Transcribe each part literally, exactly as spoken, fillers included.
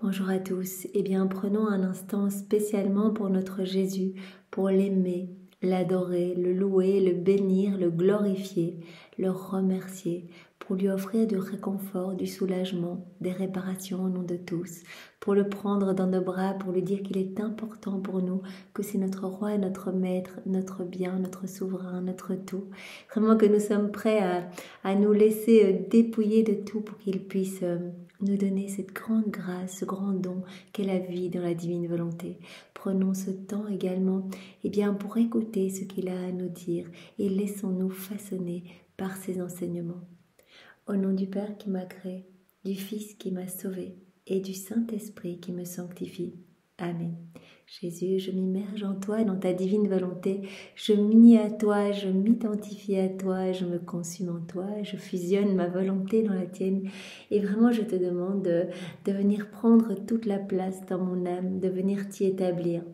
Bonjour à tous. Eh bien, prenons un instant spécialement pour notre Jésus, pour l'aimer, l'adorer, le louer, le bénir, le glorifier, le remercier, pour lui offrir du réconfort, du soulagement, des réparations au nom de tous, pour le prendre dans nos bras, pour lui dire qu'il est important pour nous, que c'est notre roi, notre maître, notre bien, notre souverain, notre tout. Vraiment que nous sommes prêts à, à nous laisser dépouiller de tout pour qu'il puisse nous donner cette grande grâce, ce grand don qu'est la vie dans la divine volonté. Prenons ce temps également eh bien, pour écouter ce qu'il a à nous dire et laissons-nous façonner par ses enseignements. Au nom du Père qui m'a créé, du Fils qui m'a sauvé et du Saint-Esprit qui me sanctifie. Amen. Jésus, je m'immerge en toi, dans ta divine volonté. Je m'unis à toi, je m'identifie à toi, je me consume en toi, je fusionne ma volonté dans la tienne. Et vraiment, je te demande de, de venir prendre toute la place dans mon âme, de venir t'y établir.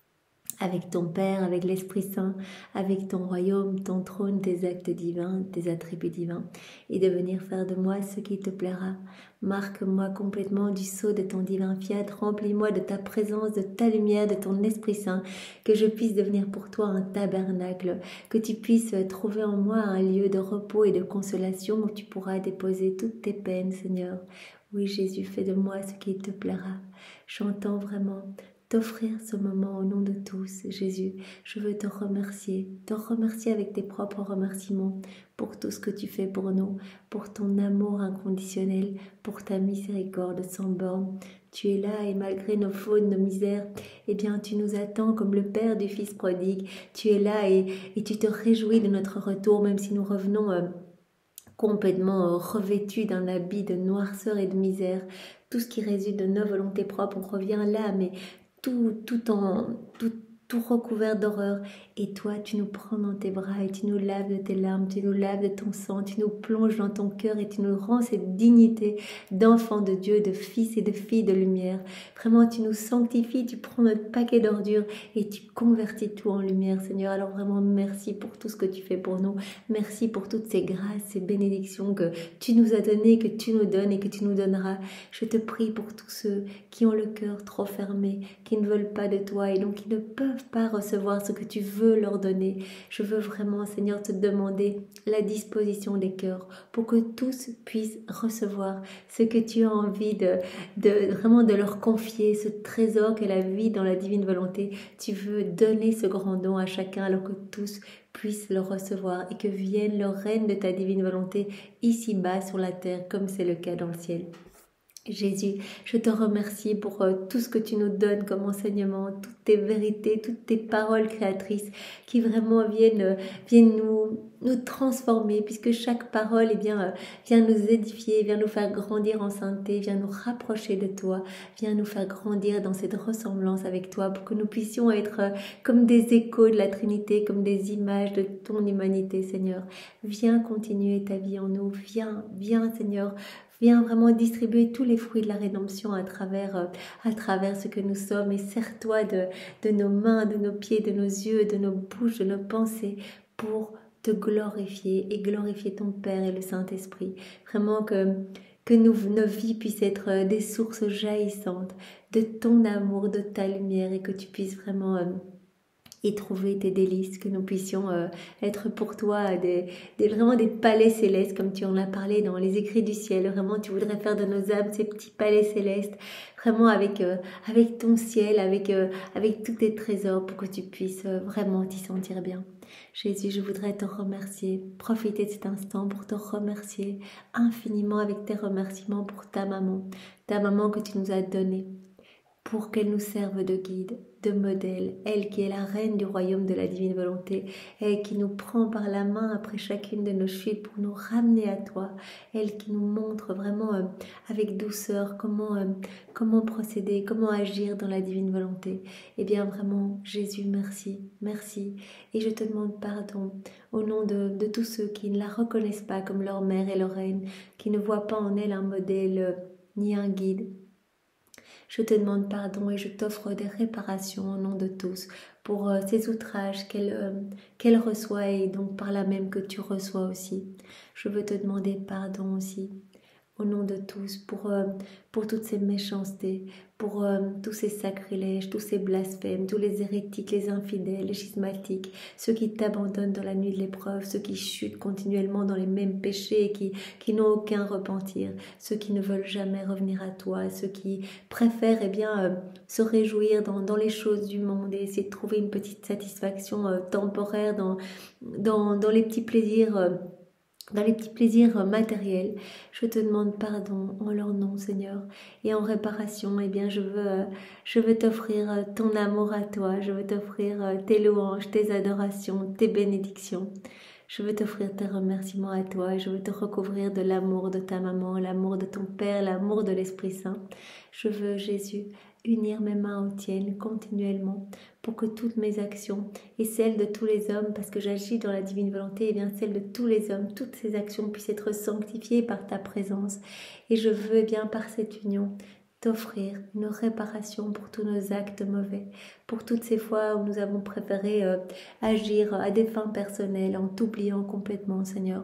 Avec ton Père, avec l'Esprit Saint, avec ton royaume, ton trône, tes actes divins, tes attributs divins, et de venir faire de moi ce qui te plaira. Marque-moi complètement du sceau de ton divin fiat, remplis-moi de ta présence, de ta lumière, de ton Esprit Saint, que je puisse devenir pour toi un tabernacle, que tu puisses trouver en moi un lieu de repos et de consolation où tu pourras déposer toutes tes peines, Seigneur. Oui, Jésus, fais de moi ce qui te plaira. J'entends vraiment t'offrir ce moment au nom de tous, Jésus. Je veux te remercier, te remercier avec tes propres remerciements pour tout ce que tu fais pour nous, pour ton amour inconditionnel, pour ta miséricorde sans borne. Tu es là et malgré nos fautes, nos misères, eh bien tu nous attends comme le Père du Fils prodigue. Tu es là et, et tu te réjouis de notre retour, même si nous revenons euh, complètement revêtus d'un habit de noirceur et de misère. Tout ce qui résulte de nos volontés propres, on revient là, mais tout, tout, en, tout, tout recouvert d'horreur. Et toi, tu nous prends dans tes bras et tu nous laves de tes larmes, tu nous laves de ton sang, tu nous plonges dans ton cœur et tu nous rends cette dignité d'enfant de Dieu, de fils et de filles de lumière. Vraiment, tu nous sanctifies, tu prends notre paquet d'ordures et tu convertis tout en lumière, Seigneur. Alors vraiment, merci pour tout ce que tu fais pour nous. Merci pour toutes ces grâces, ces bénédictions que tu nous as données, que tu nous donnes et que tu nous donneras. Je te prie pour tous ceux qui ont le cœur trop fermé, qui ne veulent pas de toi et donc qui ne peuvent pas recevoir ce que tu veux leur donner. Je veux vraiment, Seigneur, te demander la disposition des cœurs pour que tous puissent recevoir ce que tu as envie de, de vraiment de leur confier, ce trésor qu'est la vie dans la divine volonté. Tu veux donner ce grand don à chacun alors que tous puissent le recevoir et que vienne le règne de ta divine volonté ici-bas sur la terre comme c'est le cas dans le ciel. Jésus, je te remercie pour euh, tout ce que tu nous donnes comme enseignement, toutes tes vérités, toutes tes paroles créatrices qui vraiment viennent, euh, viennent nous, nous transformer puisque chaque parole eh bien, euh, vient nous édifier, vient nous faire grandir en sainteté, vient nous rapprocher de toi, vient nous faire grandir dans cette ressemblance avec toi pour que nous puissions être euh, comme des échos de la Trinité, comme des images de ton humanité, Seigneur. Viens continuer ta vie en nous, viens, viens Seigneur, viens vraiment distribuer tous les fruits de la rédemption à travers, euh, à travers ce que nous sommes et sers-toi de, de nos mains, de nos pieds, de nos yeux, de nos bouches, de nos pensées pour te glorifier et glorifier ton Père et le Saint-Esprit. Vraiment que, que nous, nos vies puissent être des sources jaillissantes de ton amour, de ta lumière et que tu puisses vraiment... Euh, et trouver tes délices, que nous puissions euh, être pour toi des, des, vraiment des palais célestes, comme tu en as parlé dans les écrits du ciel. Vraiment, tu voudrais faire de nos âmes ces petits palais célestes, vraiment avec, euh, avec ton ciel, avec, euh, avec tous tes trésors, pour que tu puisses euh, vraiment t'y sentir bien. Jésus, je voudrais te remercier, profiter de cet instant pour te remercier infiniment avec tes remerciements pour ta maman, ta maman que tu nous as donnée, pour qu'elle nous serve de guide, de modèle, elle qui est la reine du royaume de la divine volonté, elle qui nous prend par la main après chacune de nos chutes pour nous ramener à toi, elle qui nous montre vraiment euh, avec douceur comment, euh, comment procéder, comment agir dans la divine volonté. Eh bien vraiment, Jésus, merci, merci. Et je te demande pardon au nom de, de tous ceux qui ne la reconnaissent pas comme leur mère et leur reine, qui ne voient pas en elle un modèle euh, ni un guide. Je te demande pardon et je t'offre des réparations au nom de tous pour euh, ces outrages qu'elle euh, qu'elle reçoit et donc par là même que tu reçois aussi. Je veux te demander pardon aussi au nom de tous, pour, euh, pour toutes ces méchancetés, pour euh, tous ces sacrilèges, tous ces blasphèmes, tous les hérétiques, les infidèles, les schismatiques, ceux qui t'abandonnent dans la nuit de l'épreuve, ceux qui chutent continuellement dans les mêmes péchés et qui, qui n'ont aucun repentir, ceux qui ne veulent jamais revenir à toi, ceux qui préfèrent eh bien, euh, se réjouir dans, dans les choses du monde et essayer de trouver une petite satisfaction euh, temporaire dans, dans, dans les petits plaisirs euh, dans les petits plaisirs matériels. Je te demande pardon en leur nom, Seigneur, et en réparation, eh bien, je veux, je veux t'offrir ton amour à toi, je veux t'offrir tes louanges, tes adorations, tes bénédictions. Je veux t'offrir tes remerciements à toi et je veux te recouvrir de l'amour de ta maman, l'amour de ton Père, l'amour de l'Esprit Saint. Je veux, Jésus, unir mes mains aux tiennes continuellement pour que toutes mes actions et celles de tous les hommes, parce que j'agis dans la divine volonté, et bien celles de tous les hommes, toutes ces actions puissent être sanctifiées par ta présence. Et je veux bien par cette union t'offrir une réparation pour tous nos actes mauvais, pour toutes ces fois où nous avons préféré euh, agir à des fins personnelles en t'oubliant complètement, Seigneur.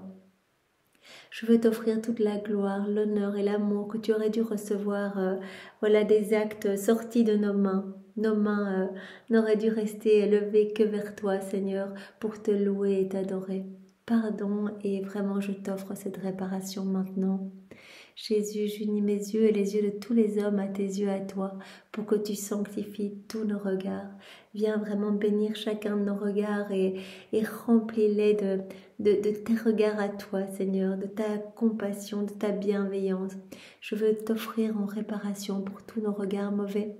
Je veux t'offrir toute la gloire, l'honneur et l'amour que tu aurais dû recevoir, euh, voilà des actes sortis de nos mains. Nos mains euh, n'auraient dû rester élevées que vers toi, Seigneur, pour te louer et t'adorer. Pardon, et vraiment je t'offre cette réparation maintenant. Jésus, j'unis mes yeux et les yeux de tous les hommes à tes yeux à toi, pour que tu sanctifies tous nos regards. Viens vraiment bénir chacun de nos regards et, et remplis-les de, de, de tes regards à toi, Seigneur, de ta compassion, de ta bienveillance. Je veux t'offrir en réparation pour tous nos regards mauvais.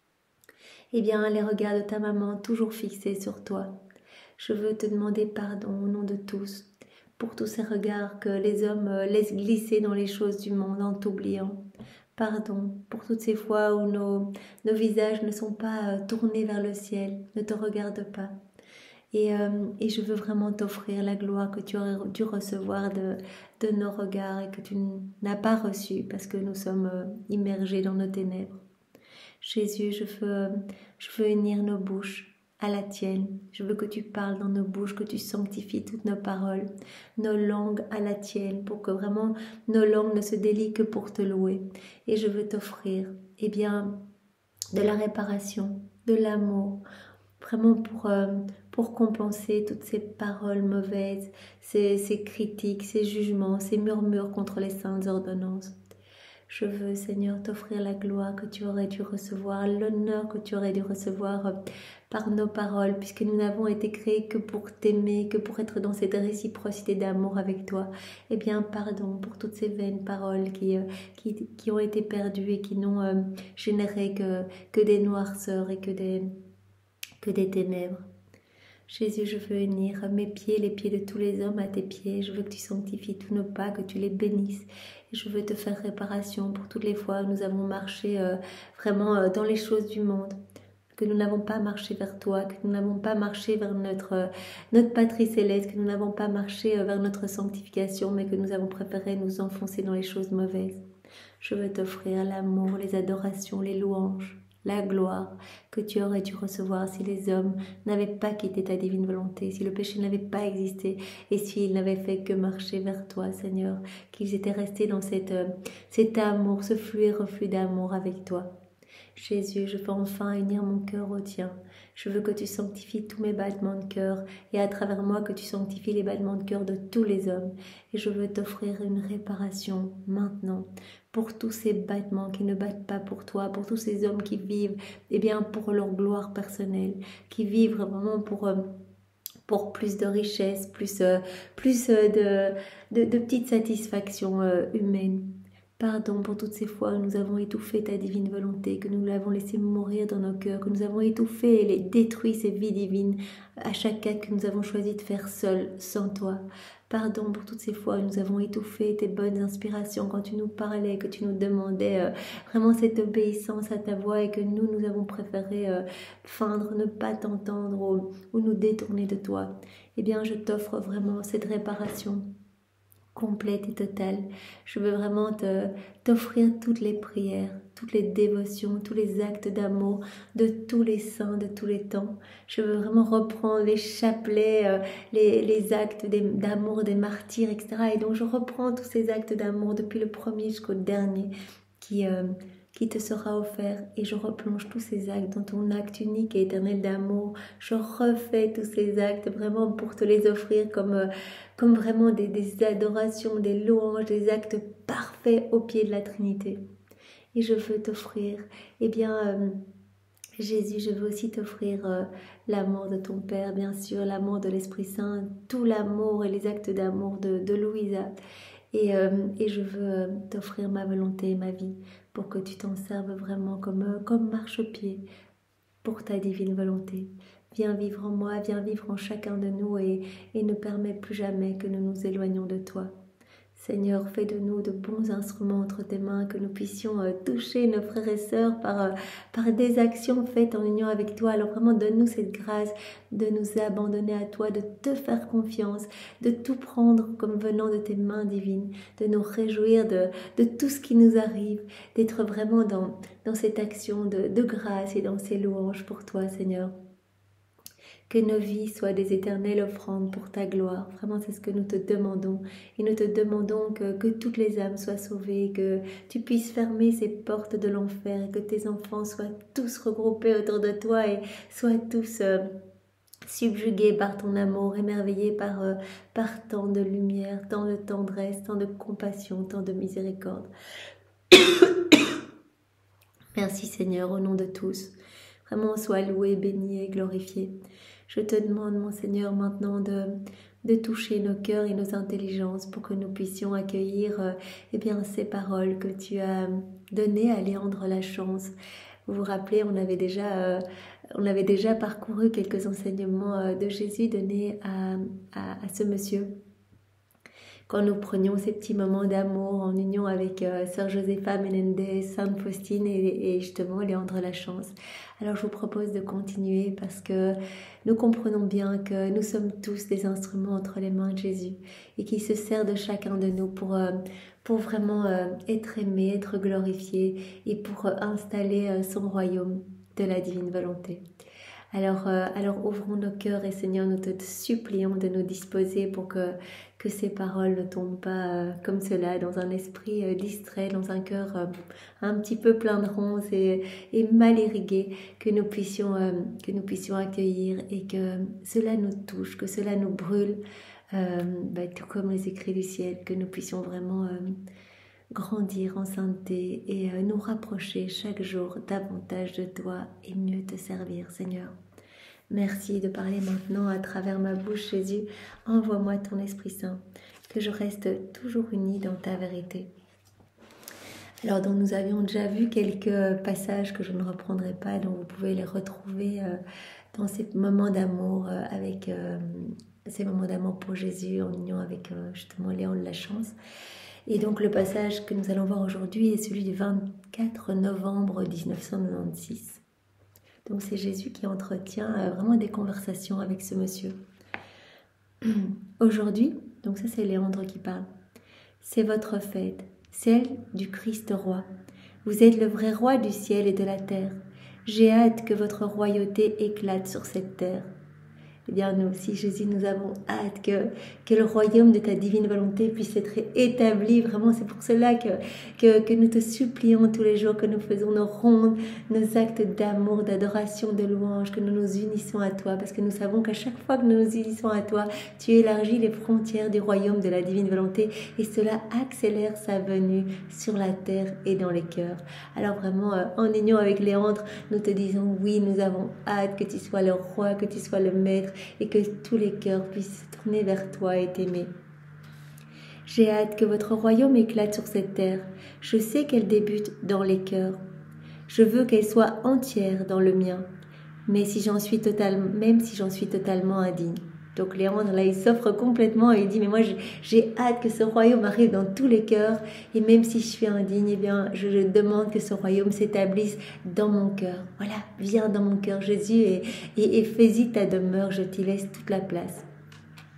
Eh bien, les regards de ta maman toujours fixés sur toi. Je veux te demander pardon au nom de tous, pour tous ces regards que les hommes laissent glisser dans les choses du monde en t'oubliant. Pardon pour toutes ces fois où nos, nos visages ne sont pas tournés vers le ciel, ne te regardent pas. Et, euh, et je veux vraiment t'offrir la gloire que tu aurais dû recevoir de, de nos regards et que tu n'as pas reçu parce que nous sommes immergés dans nos ténèbres. Jésus, je veux, je veux unir nos bouches à la tienne. Je veux que tu parles dans nos bouches, que tu sanctifies toutes nos paroles, nos langues à la tienne, pour que vraiment nos langues ne se délient que pour te louer. Et je veux t'offrir, eh bien, de la réparation, de l'amour, vraiment pour, euh, pour compenser toutes ces paroles mauvaises, ces, ces critiques, ces jugements, ces murmures contre les saintes ordonnances. Je veux, Seigneur, t'offrir la gloire que tu aurais dû recevoir, l'honneur que tu aurais dû recevoir par nos paroles, puisque nous n'avons été créés que pour t'aimer, que pour être dans cette réciprocité d'amour avec toi. Eh bien, pardon pour toutes ces vaines paroles qui, qui, qui ont été perdues et qui n'ont euh, généré que, que des noirceurs et que des, que des ténèbres. Jésus, je veux unir mes pieds, les pieds de tous les hommes à tes pieds. Je veux que tu sanctifies tous nos pas, que tu les bénisses. Et je veux te faire réparation pour toutes les fois où nous avons marché euh, vraiment euh, dans les choses du monde, que nous n'avons pas marché vers toi, que nous n'avons pas marché vers notre, euh, notre patrie céleste, que nous n'avons pas marché euh, vers notre sanctification, mais que nous avons préféré nous enfoncer dans les choses mauvaises. Je veux t'offrir l'amour, les adorations, les louanges, la gloire que tu aurais dû recevoir si les hommes n'avaient pas quitté ta divine volonté, si le péché n'avait pas existé et s'ils n'avaient fait que marcher vers toi, Seigneur, qu'ils étaient restés dans cette, euh, cet amour, ce flux et reflux d'amour avec toi. Jésus, je veux enfin unir mon cœur au tien. Je veux que tu sanctifies tous mes battements de cœur et à travers moi que tu sanctifies les battements de cœur de tous les hommes. Et je veux t'offrir une réparation maintenant pour tous ces battements qui ne battent pas pour toi, pour tous ces hommes qui vivent eh bien, pour leur gloire personnelle, qui vivent vraiment pour... Euh, pour plus de richesse, plus, euh, plus euh, de, de, de petites satisfactions euh, humaines. Pardon pour toutes ces fois où nous avons étouffé ta divine volonté, que nous l'avons laissé mourir dans nos cœurs, que nous avons étouffé et détruit ces vies divines à chaque acte que nous avons choisi de faire seuls, sans toi. Pardon pour toutes ces fois où nous avons étouffé tes bonnes inspirations quand tu nous parlais, que tu nous demandais euh, vraiment cette obéissance à ta voix et que nous, nous avons préféré euh, feindre, ne pas t'entendre ou, ou nous détourner de toi. Eh bien, je t'offre vraiment cette réparation. complète et totale. Je veux vraiment te, t'offrir toutes les prières, toutes les dévotions, tous les actes d'amour de tous les saints, de tous les temps. Je veux vraiment reprendre les chapelets, euh, les, les actes des- d'amour des martyrs, et cetera. Et donc je reprends tous ces actes d'amour depuis le premier jusqu'au dernier qui, euh, qui te sera offert, et je replonge tous ces actes dans ton acte unique et éternel d'amour. Je refais tous ces actes vraiment pour te les offrir comme, euh, comme vraiment des, des adorations, des louanges, des actes parfaits au pied de la Trinité. Et je veux t'offrir, eh bien, euh, Jésus, je veux aussi t'offrir euh, l'amour de ton Père, bien sûr, l'amour de l'Esprit Saint, tout l'amour et les actes d'amour de, de Louisa. Et, euh, et je veux euh, t'offrir ma volonté et ma vie pour que tu t'en serves vraiment comme, euh, comme marchepied pour ta divine volonté. Viens vivre en moi, viens vivre en chacun de nous et, et ne permets plus jamais que nous nous éloignions de toi. Seigneur, fais de nous de bons instruments entre tes mains, que nous puissions euh, toucher nos frères et sœurs par, euh, par des actions faites en union avec toi. Alors vraiment, donne-nous cette grâce de nous abandonner à toi, de te faire confiance, de tout prendre comme venant de tes mains divines, de nous réjouir de, de tout ce qui nous arrive, d'être vraiment dans, dans cette action de, de grâce et dans ces louanges pour toi, Seigneur. Que nos vies soient des éternelles offrandes pour ta gloire. Vraiment, c'est ce que nous te demandons. Et nous te demandons que, que toutes les âmes soient sauvées, que tu puisses fermer ces portes de l'enfer, et que tes enfants soient tous regroupés autour de toi et soient tous euh, subjugués par ton amour, émerveillés par, euh, par tant de lumière, tant de tendresse, tant de compassion, tant de miséricorde. Merci Seigneur, au nom de tous. Vraiment, sois loué, béni et glorifié. Je te demande, mon Seigneur, maintenant de, de toucher nos cœurs et nos intelligences pour que nous puissions accueillir euh, eh bien, ces paroles que tu as données à Léandre Lachance. Vous vous rappelez, on avait déjà, euh, on avait déjà parcouru quelques enseignements euh, de Jésus donnés à, à, à ce monsieur. Quand nous prenions ces petits moments d'amour en union avec euh, Sœur Josefa Menendez, Sainte Faustine et, et justement Léandre Lachance. Alors je vous propose de continuer parce que nous comprenons bien que nous sommes tous des instruments entre les mains de Jésus et qu'il se sert de chacun de nous pour, euh, pour vraiment euh, être aimé, être glorifié et pour euh, installer euh, son royaume de la divine volonté. Alors, euh, alors ouvrons nos cœurs et Seigneur, nous te supplions de nous disposer pour que, que ces paroles ne tombent pas euh, comme cela dans un esprit euh, distrait, dans un cœur euh, un petit peu plein de ronces et, et mal irrigué, que nous puissions, euh, que nous puissions accueillir et que cela nous touche, que cela nous brûle, euh, bah, tout comme les écrits du ciel, que nous puissions vraiment euh, grandir en sainteté et euh, nous rapprocher chaque jour davantage de toi et mieux te servir, Seigneur. Merci de parler maintenant à travers ma bouche, Jésus. Envoie-moi ton Esprit Saint, que je reste toujours unie dans ta vérité. Alors, donc, nous avions déjà vu quelques passages que je ne reprendrai pas, dont vous pouvez les retrouver euh, dans ces moments d'amour, euh, avec euh, ces moments d'amour pour Jésus, en union avec euh, justement Léandre Lachance. Et donc, le passage que nous allons voir aujourd'hui est celui du vingt-quatre novembre mille neuf cent quatre-vingt-seize. Donc c'est Jésus qui entretient euh, vraiment des conversations avec ce monsieur. Aujourd'hui, donc ça c'est Léandre qui parle, c'est votre fête, celle du Christ roi. Vous êtes le vrai roi du ciel et de la terre. J'ai hâte que votre royauté éclate sur cette terre. Eh bien, nous aussi, Jésus, nous avons hâte que, que le royaume de ta divine volonté puisse être établi. Vraiment, c'est pour cela que, que, que nous te supplions tous les jours, que nous faisons nos rondes, nos actes d'amour, d'adoration, de louange, que nous nous unissons à toi. Parce que nous savons qu'à chaque fois que nous nous unissons à toi, tu élargis les frontières du royaume de la divine volonté. Et cela accélère sa venue sur la terre et dans les cœurs. Alors vraiment, en union avec Léandre, nous te disons, oui, nous avons hâte que tu sois le roi, que tu sois le maître, et que tous les cœurs puissent se tourner vers toi et t'aimer. J'ai hâte que votre royaume éclate sur cette terre. Je sais qu'elle débute dans les cœurs. Je veux qu'elle soit entière dans le mien, mais si j'en suis totalement, même si j'en suis totalement indigne. Donc Léandre, là, il s'offre complètement et il dit, mais moi, j'ai hâte que ce royaume arrive dans tous les cœurs. Et même si je suis indigne, eh bien, je, je demande que ce royaume s'établisse dans mon cœur. Voilà, viens dans mon cœur, Jésus, et, et, et fais-y ta demeure. Je t'y laisse toute la place.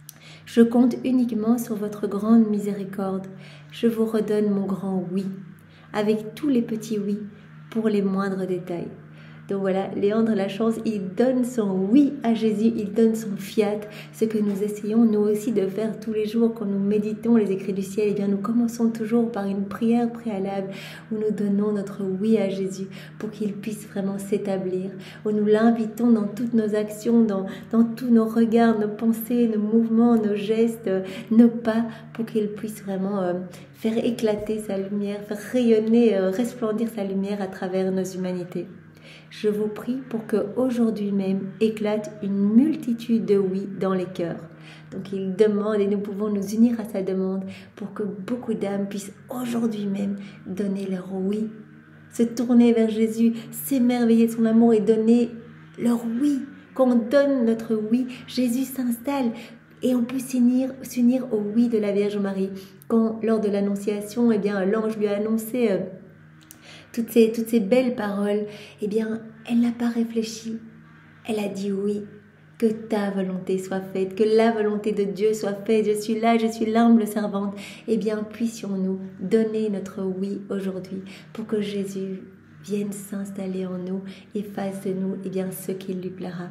Je compte uniquement sur votre grande miséricorde. Je vous redonne mon grand oui, avec tous les petits oui pour les moindres détails. Donc voilà, Léandre Lachance, il donne son oui à Jésus, il donne son fiat, ce que nous essayons nous aussi de faire tous les jours quand nous méditons les écrits du ciel. Eh bien, nous commençons toujours par une prière préalable où nous donnons notre oui à Jésus pour qu'il puisse vraiment s'établir, où nous l'invitons dans toutes nos actions, dans, dans tous nos regards, nos pensées, nos mouvements, nos gestes, nos pas, pour qu'il puisse vraiment euh, faire éclater sa lumière, faire rayonner, euh, resplendir sa lumière à travers nos humanités. Je vous prie pour que aujourd'hui même éclate une multitude de oui dans les cœurs. Donc il demande et nous pouvons nous unir à sa demande pour que beaucoup d'âmes puissent aujourd'hui même donner leur oui, se tourner vers Jésus, s'émerveiller de son amour et donner leur oui. Quand on donne notre oui, Jésus s'installe et on peut s'unir, s'unir au oui de la Vierge Marie. Quand lors de l'Annonciation, eh bien l'ange lui a annoncé euh, Toutes ces, toutes ces belles paroles, eh bien, elle n'a pas réfléchi. Elle a dit oui, que ta volonté soit faite, que la volonté de Dieu soit faite. Je suis là, je suis l'humble servante. Eh bien, puissions-nous donner notre oui aujourd'hui pour que Jésus vienne s'installer en nous et fasse de nous, eh bien, ce qu'il lui plaira.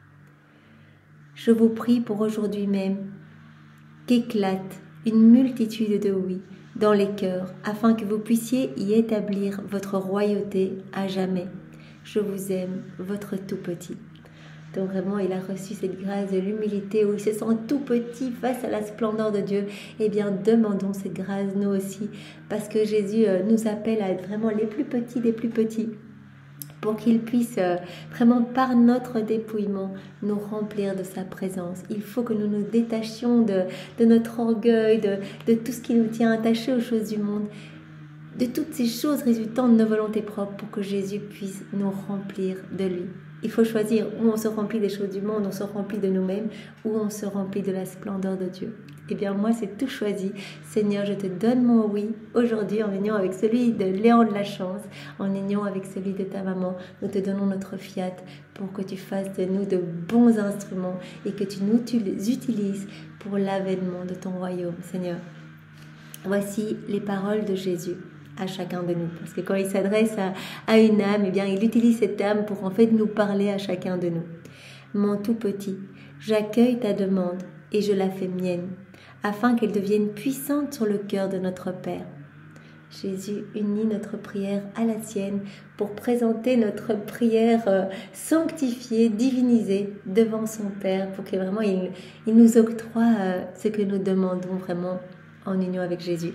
Je vous prie pour aujourd'hui même qu'éclate une multitude de oui dans les cœurs, afin que vous puissiez y établir votre royauté à jamais. Je vous aime, votre tout petit. Donc vraiment, il a reçu cette grâce de l'humilité où il se sent tout petit face à la splendeur de Dieu. Eh bien, demandons cette grâce nous aussi, parce que Jésus nous appelle à être vraiment les plus petits des plus petits, pour qu'il puisse euh, vraiment par notre dépouillement nous remplir de sa présence. Il faut que nous nous détachions de, de notre orgueil, de, de tout ce qui nous tient attachés aux choses du monde, de toutes ces choses résultant de nos volontés propres pour que Jésus puisse nous remplir de lui. Il faut choisir où on se remplit des choses du monde, on se remplit de nous-mêmes, ou on se remplit de la splendeur de Dieu. Eh bien moi c'est tout choisi. Seigneur, je te donne mon oui aujourd'hui en union avec celui de Léandre Lachance, en union avec celui de ta maman. Nous te donnons notre fiat pour que tu fasses de nous de bons instruments et que tu nous utilises pour l'avènement de ton royaume, Seigneur. Voici les paroles de Jésus à chacun de nous, parce que quand il s'adresse à, à une âme, eh bien il utilise cette âme pour en fait nous parler à chacun de nous. Mon tout petit, j'accueille ta demande et je la fais mienne, afin qu'elle devienne puissante sur le cœur de notre Père. Jésus unit notre prière à la sienne pour présenter notre prière euh, sanctifiée, divinisée devant son Père, pour que vraiment il, il nous octroie euh, ce que nous demandons vraiment en union avec Jésus.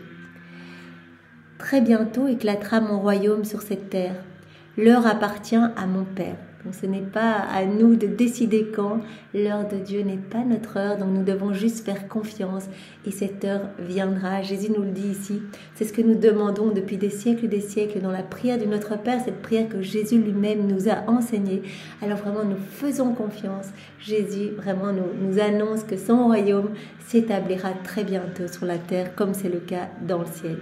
Très bientôt éclatera mon royaume sur cette terre. L'heure appartient à mon Père. Donc ce n'est pas à nous de décider quand. L'heure de Dieu n'est pas notre heure, donc nous devons juste faire confiance et cette heure viendra. Jésus nous le dit ici. C'est ce que nous demandons depuis des siècles et des siècles dans la prière du Notre Père, cette prière que Jésus lui-même nous a enseignée. Alors vraiment nous faisons confiance. Jésus vraiment nous, nous annonce que son royaume s'établira très bientôt sur la terre comme c'est le cas dans le ciel.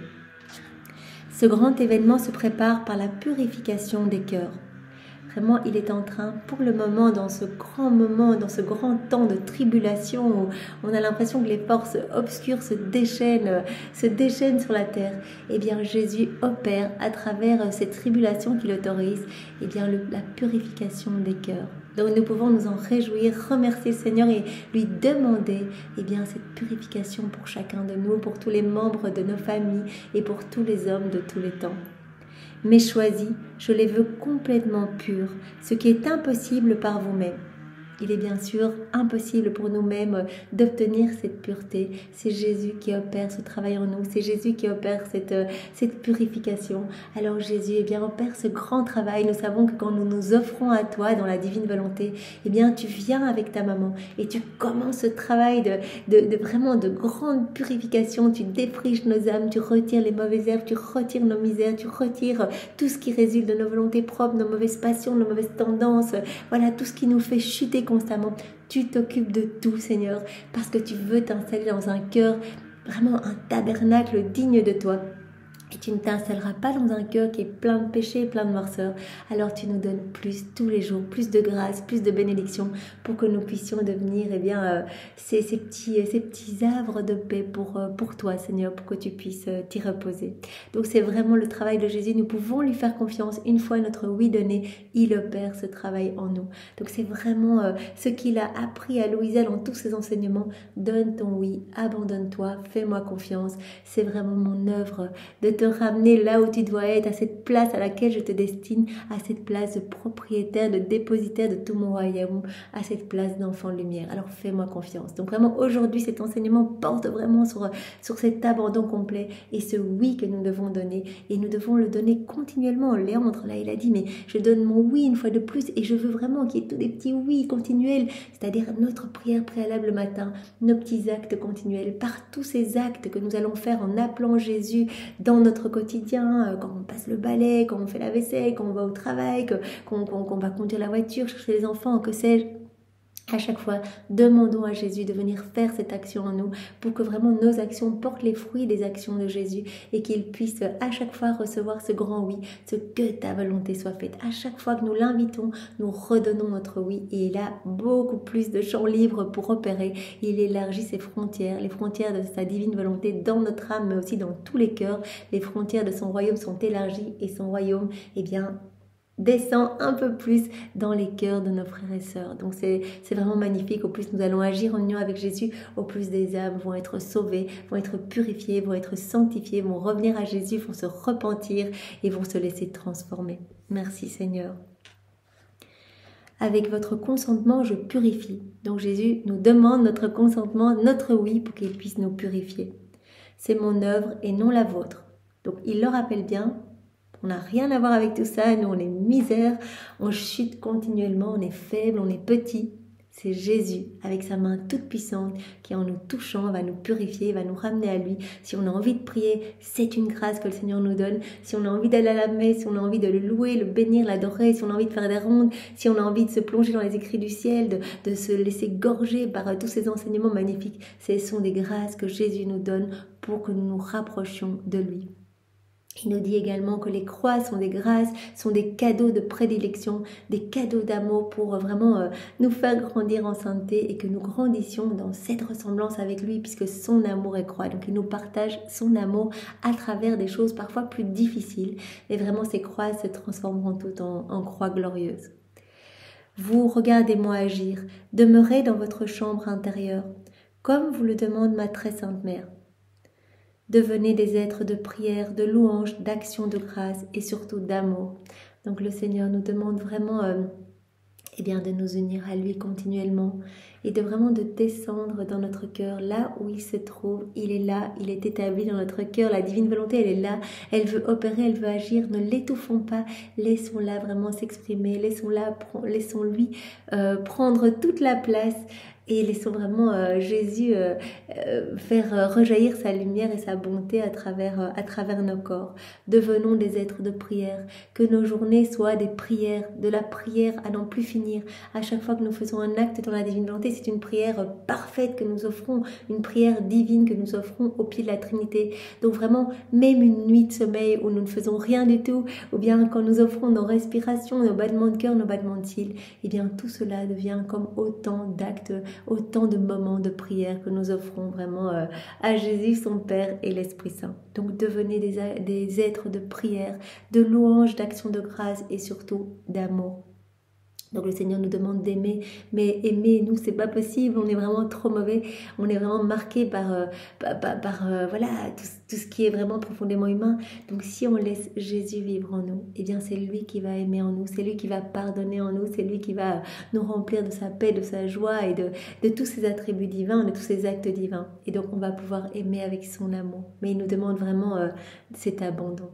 Ce grand événement se prépare par la purification des cœurs. Vraiment, il est en train, pour le moment, dans ce grand moment, dans ce grand temps de tribulation où on a l'impression que les forces obscures se déchaînent, se déchaînent sur la terre. Eh bien, Jésus opère à travers cette tribulation qu'il autorise, eh bien, le, la purification des cœurs. Donc, nous pouvons nous en réjouir, remercier le Seigneur et lui demander, eh bien, cette purification pour chacun de nous, pour tous les membres de nos familles et pour tous les hommes de tous les temps. Mais choisis, je les veux complètement purs, ce qui est impossible par vous-même. Il est bien sûr impossible pour nous-mêmes d'obtenir cette pureté. C'est Jésus qui opère ce travail en nous. C'est Jésus qui opère cette, cette purification. Alors Jésus, eh bien, opère ce grand travail. Nous savons que quand nous nous offrons à toi dans la divine volonté, eh bien, tu viens avec ta maman et tu commences ce travail de, de, de vraiment de grande purification. Tu défriches nos âmes, tu retires les mauvaises herbes, tu retires nos misères, tu retires tout ce qui résulte de nos volontés propres, nos mauvaises passions, nos mauvaises tendances. Voilà, tout ce qui nous fait chuter constamment. Tu t'occupes de tout, Seigneur, parce que tu veux t'installer dans un cœur, vraiment un tabernacle digne de toi. et tu ne t'installeras pas dans un cœur qui est plein de péchés, plein de noirceur. Alors tu nous donnes plus tous les jours, plus de grâce, plus de bénédictions pour que nous puissions devenir eh bien, euh, ces, ces, petits, ces petits havres de paix pour, euh, pour toi, Seigneur, pour que tu puisses euh, t'y reposer. Donc c'est vraiment le travail de Jésus. Nous pouvons lui faire confiance. Une fois notre oui donné, il opère ce travail en nous. Donc c'est vraiment euh, ce qu'il a appris à Louisa dans tous ses enseignements. Donne ton oui, abandonne-toi, fais-moi confiance. C'est vraiment mon œuvre de te ramener là où tu dois être, à cette place à laquelle je te destine, à cette place de propriétaire, de dépositaire de tout mon royaume, à cette place d'enfant de lumière. Alors fais-moi confiance. Donc vraiment aujourd'hui cet enseignement porte vraiment sur, sur cet abandon complet et ce oui que nous devons donner, et nous devons le donner continuellement. Léandre là il a dit mais je donne mon oui une fois de plus et je veux vraiment qu'il y ait tous des petits oui continuels, c'est-à-dire notre prière préalable le matin, nos petits actes continuels, par tous ces actes que nous allons faire en appelant Jésus dans notre notre quotidien, quand on passe le balai, quand on fait la vaisselle, quand on va au travail, qu'on qu'on, qu'on va conduire la voiture, chercher les enfants, que sais-je. À chaque fois, demandons à Jésus de venir faire cette action en nous pour que vraiment nos actions portent les fruits des actions de Jésus et qu'il puisse à chaque fois recevoir ce grand oui, ce que ta volonté soit faite. À chaque fois que nous l'invitons, nous redonnons notre oui et il a beaucoup plus de champs libres pour opérer. Il élargit ses frontières, les frontières de sa divine volonté dans notre âme mais aussi dans tous les cœurs. Les frontières de son royaume sont élargies et son royaume, eh bien, descend un peu plus dans les cœurs de nos frères et sœurs. Donc c'est vraiment magnifique. Au plus nous allons agir en union avec Jésus, au plus des âmes vont être sauvées, vont être purifiées, vont être sanctifiées, vont revenir à Jésus, vont se repentir et vont se laisser transformer. Merci Seigneur. Avec votre consentement, je purifie. Donc Jésus nous demande notre consentement, notre oui, pour qu'il puisse nous purifier. C'est mon œuvre et non la vôtre. Donc il le rappelle bien. On n'a rien à voir avec tout ça, nous on est misère, on chute continuellement, on est faible, on est petit. C'est Jésus, avec sa main toute puissante, qui en nous touchant va nous purifier, va nous ramener à lui. Si on a envie de prier, c'est une grâce que le Seigneur nous donne. Si on a envie d'aller à la messe, si on a envie de le louer, le bénir, l'adorer, si on a envie de faire des rondes, si on a envie de se plonger dans les écrits du ciel, de, de se laisser gorger par euh, tous ces enseignements magnifiques, ce sont des grâces que Jésus nous donne pour que nous nous rapprochions de lui. Il nous dit également que les croix sont des grâces, sont des cadeaux de prédilection, des cadeaux d'amour pour vraiment euh, nous faire grandir en sainteté et que nous grandissions dans cette ressemblance avec lui puisque son amour est croix. Donc il nous partage son amour à travers des choses parfois plus difficiles. Et vraiment ces croix se transformeront toutes en, en croix glorieuses. Vous regardez-moi agir, demeurez dans votre chambre intérieure, comme vous le demande ma très sainte mère. Devenez des êtres de prière, de louange, d'action de grâce et surtout d'amour. Donc le Seigneur nous demande vraiment euh, eh bien, de nous unir à lui continuellement et de vraiment de descendre dans notre cœur, là où il se trouve. Il est là, il est établi dans notre cœur. La divine volonté, elle est là. Elle veut opérer, elle veut agir. Ne l'étouffons pas. Laissons-la vraiment s'exprimer. Laissons-la, laissons-lui euh, prendre toute la place. Et laissons vraiment euh, Jésus euh, euh, faire euh, rejaillir sa lumière et sa bonté à travers, euh, à travers nos corps. Devenons des êtres de prière. Que nos journées soient des prières, de la prière à n'en plus finir. À chaque fois que nous faisons un acte dans la divine volonté, c'est une prière parfaite que nous offrons, une prière divine que nous offrons au pied de la Trinité. Donc vraiment, même une nuit de sommeil où nous ne faisons rien du tout, ou bien quand nous offrons nos respirations, nos battements de cœur, nos battements de cils, eh bien tout cela devient comme autant d'actes, autant de moments de prière que nous offrons vraiment euh, à Jésus, son Père et l'Esprit Saint. Donc devenez des, des êtres de prière, de louange, d'action de grâce et surtout d'amour. Donc le Seigneur nous demande d'aimer, mais aimer, nous, c'est pas possible, on est vraiment trop mauvais, on est vraiment marqué par, euh, par, par, par euh, voilà, tout, tout ce qui est vraiment profondément humain. Donc si on laisse Jésus vivre en nous, eh bien c'est lui qui va aimer en nous, c'est lui qui va pardonner en nous, c'est lui qui va nous remplir de sa paix, de sa joie et de, de tous ses attributs divins, de tous ses actes divins. Et donc on va pouvoir aimer avec son amour. Mais il nous demande vraiment euh, cet abandon.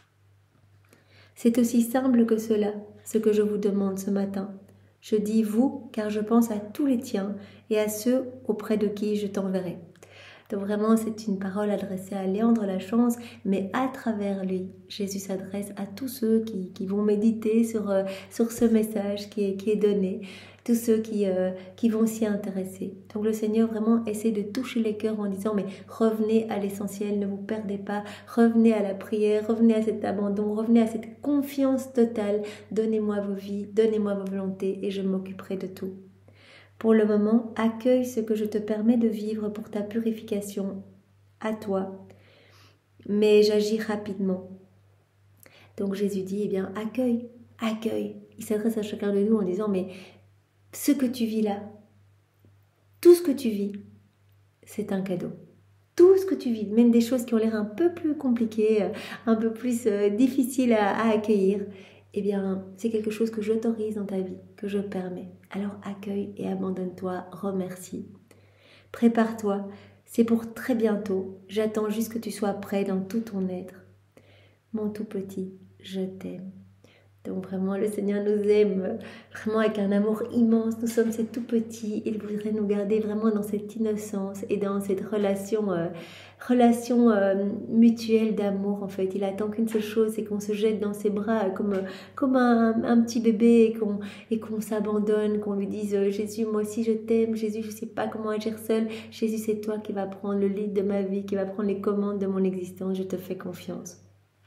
C'est aussi simple que cela, ce que je vous demande ce matin. Je dis vous, car je pense à tous les tiens et à ceux auprès de qui je t'enverrai. Donc vraiment, c'est une parole adressée à Léandre Lachance, mais à travers lui, Jésus s'adresse à tous ceux qui, qui vont méditer sur, euh, sur ce message qui est, qui est donné, tous ceux qui, euh, qui vont s'y intéresser. Donc le Seigneur vraiment essaie de toucher les cœurs en disant, mais revenez à l'essentiel, ne vous perdez pas, revenez à la prière, revenez à cet abandon, revenez à cette confiance totale, donnez-moi vos vies, donnez-moi vos volontés et je m'occuperai de tout. Pour le moment, accueille ce que je te permets de vivre pour ta purification, à toi, mais j'agis rapidement. Donc Jésus dit, eh bien, accueille, accueille. Il s'adresse à chacun de nous en disant, mais ce que tu vis là, tout ce que tu vis, c'est un cadeau. Tout ce que tu vis, même des choses qui ont l'air un peu plus compliquées, un peu plus euh, difficiles à, à accueillir, eh bien, c'est quelque chose que j'autorise dans ta vie, que je permets. Alors accueille et abandonne-toi, remercie. Prépare-toi, c'est pour très bientôt. J'attends juste que tu sois prêt dans tout ton être. Mon tout petit, je t'aime. Donc vraiment, le Seigneur nous aime vraiment avec un amour immense. Nous sommes ces tout petits. Il voudrait nous garder vraiment dans cette innocence et dans cette relation, euh, relation euh, mutuelle d'amour. En fait, il attend qu'une seule chose, c'est qu'on se jette dans ses bras comme, comme un, un petit bébé et qu'on et qu'on s'abandonne, qu'on lui dise « Jésus, moi aussi je t'aime. Jésus, je ne sais pas comment agir seul. Jésus, c'est toi qui vas prendre le lead de ma vie, qui va prendre les commandes de mon existence. Je te fais confiance. »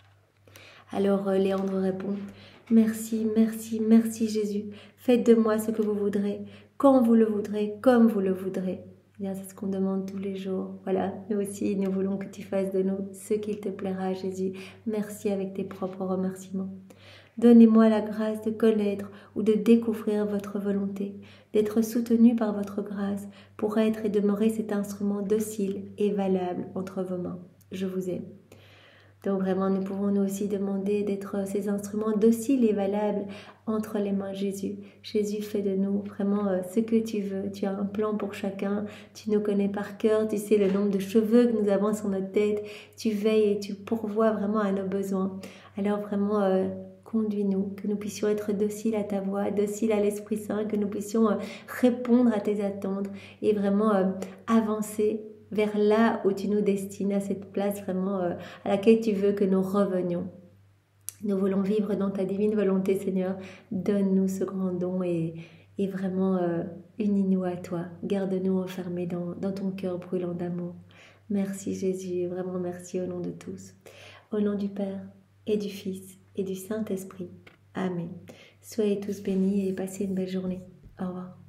Alors euh, Léandre répond « Merci, merci, merci Jésus. Faites de moi ce que vous voudrez, quand vous le voudrez, comme vous le voudrez. » Bien, c'est ce qu'on demande tous les jours. Voilà, nous aussi, nous voulons que tu fasses de nous ce qu'il te plaira, Jésus. Merci avec tes propres remerciements. Donnez-moi la grâce de connaître ou de découvrir votre volonté, d'être soutenu par votre grâce pour être et demeurer cet instrument docile et valable entre vos mains. Je vous aime. Donc vraiment, nous pouvons nous aussi demander d'être ces instruments dociles et valables entre les mains de Jésus. Jésus fait de nous vraiment ce que tu veux. Tu as un plan pour chacun. Tu nous connais par cœur. Tu sais le nombre de cheveux que nous avons sur notre tête. Tu veilles et tu pourvois vraiment à nos besoins. Alors vraiment, euh, conduis-nous, que nous puissions être dociles à ta voix, dociles à l'Esprit Saint, que nous puissions euh, répondre à tes attentes et vraiment euh, avancer vers là où tu nous destines, à cette place vraiment euh, à laquelle tu veux que nous revenions. Nous voulons vivre dans ta divine volonté, Seigneur. Donne-nous ce grand don et, et vraiment euh, unis-nous à toi. Garde-nous enfermés dans, dans ton cœur brûlant d'amour. Merci Jésus, vraiment merci au nom de tous. Au nom du Père et du Fils et du Saint-Esprit. Amen. Soyez tous bénis et passez une belle journée. Au revoir.